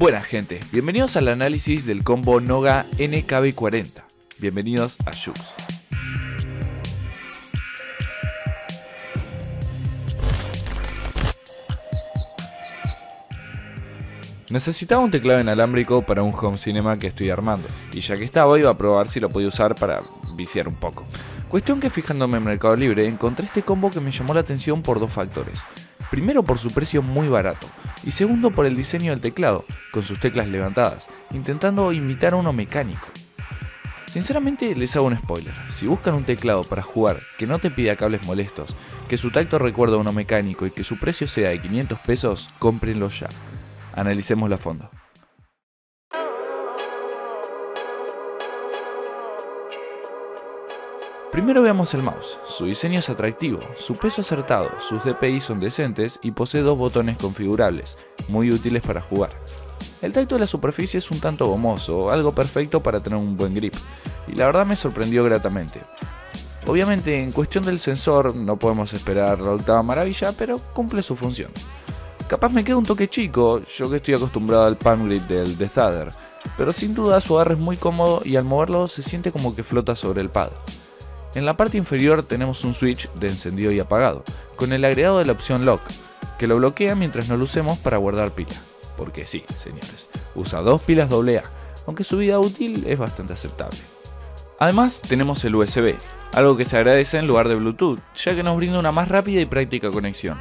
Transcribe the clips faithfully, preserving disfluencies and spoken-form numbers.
Buenas gente, bienvenidos al análisis del combo Noga N K B cuarenta. Bienvenidos a Jux. Necesitaba un teclado inalámbrico para un home cinema que estoy armando, y ya que estaba iba a probar si lo podía usar para viciar un poco. Cuestión que fijándome en Mercado Libre encontré este combo que me llamó la atención por dos factores. Primero por su precio muy barato, y segundo por el diseño del teclado, con sus teclas levantadas, intentando imitar a uno mecánico. Sinceramente les hago un spoiler, si buscan un teclado para jugar que no te pida cables molestos, que su tacto recuerda a uno mecánico y que su precio sea de quinientos pesos, cómprenlo ya. Analicémoslo a fondo. Primero veamos el mouse. Su diseño es atractivo, su peso acertado, sus D P I son decentes y posee dos botones configurables, muy útiles para jugar. El tacto de la superficie es un tanto gomoso, algo perfecto para tener un buen grip, y la verdad me sorprendió gratamente. Obviamente en cuestión del sensor no podemos esperar la octava maravilla, pero cumple su función. Capaz me queda un toque chico, yo que estoy acostumbrado al palm grip del Death Adder, pero sin duda su agarre es muy cómodo y al moverlo se siente como que flota sobre el pad. En la parte inferior tenemos un switch de encendido y apagado, con el agregado de la opción Lock, que lo bloquea mientras no lo usemos para guardar pila. Porque sí, señores, usa dos pilas doble A, aunque su vida útil es bastante aceptable. Además tenemos el U S B, algo que se agradece en lugar de Bluetooth, ya que nos brinda una más rápida y práctica conexión.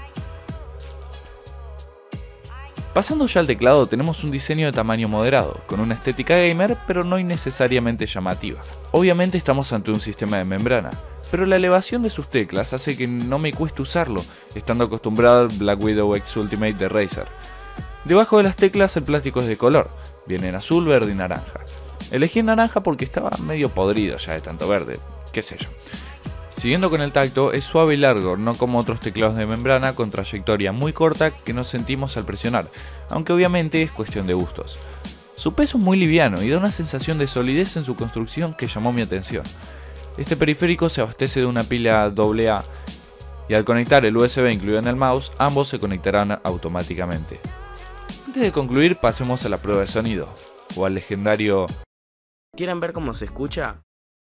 Pasando ya al teclado tenemos un diseño de tamaño moderado, con una estética gamer pero no innecesariamente llamativa. Obviamente estamos ante un sistema de membrana, pero la elevación de sus teclas hace que no me cueste usarlo, estando acostumbrado al Black Widow X Ultimate de Razer. Debajo de las teclas el plástico es de color, viene en azul, verde y naranja. Elegí naranja porque estaba medio podrido ya de tanto verde, qué sé yo. Siguiendo con el tacto, es suave y largo, no como otros teclados de membrana con trayectoria muy corta que nos sentimos al presionar, aunque obviamente es cuestión de gustos. Su peso es muy liviano y da una sensación de solidez en su construcción que llamó mi atención. Este periférico se abastece de una pila doble A y al conectar el U S B incluido en el mouse, ambos se conectarán automáticamente. Antes de concluir, pasemos a la prueba de sonido, o al legendario... ¿Quieren ver cómo se escucha?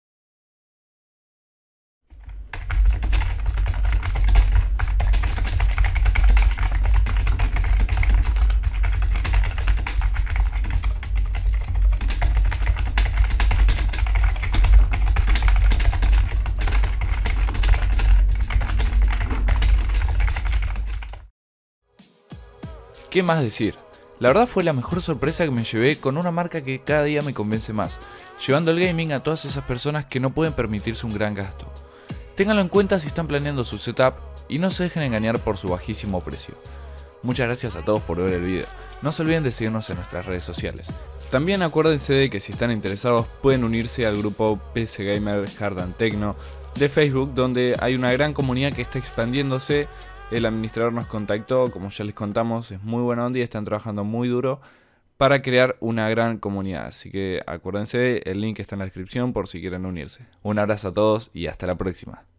¿Qué más decir? La verdad fue la mejor sorpresa que me llevé con una marca que cada día me convence más, llevando el gaming a todas esas personas que no pueden permitirse un gran gasto. Ténganlo en cuenta si están planeando su setup y no se dejen engañar por su bajísimo precio. Muchas gracias a todos por ver el video, no se olviden de seguirnos en nuestras redes sociales. También acuérdense de que si están interesados pueden unirse al grupo P C Gamer Hard and Techno de Facebook, donde hay una gran comunidad que está expandiéndose. El administrador nos contactó, como ya les contamos, es muy buena onda y están trabajando muy duro para crear una gran comunidad. Así que acuérdense, el link está en la descripción por si quieren unirse. Un abrazo a todos y hasta la próxima.